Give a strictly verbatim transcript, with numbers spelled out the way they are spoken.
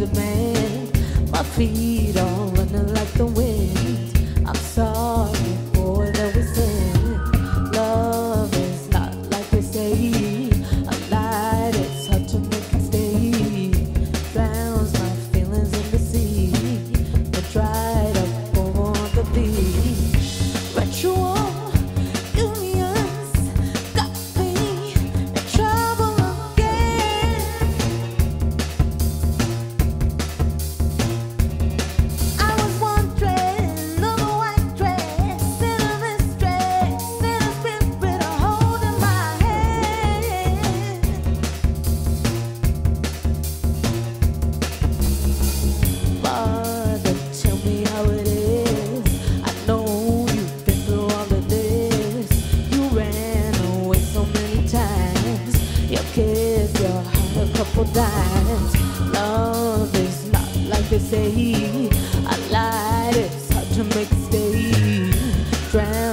good man. My feet are running like the wind. I'm sorry for the we sin. Love is not like they say. A light, it's hard to make it stay. Drowns my feelings in the sea. But dried up over the beach. Ritual unions got me in trouble again. I was wondering, little white dress, cinnamon stress, in a spirit of holding my hand. Mother, tell me how it is. I know you've been through all of this. You ran away so many times. You kissed your heart a couple times. Love is not like they say. I lied, it's hard to make it stay. Drown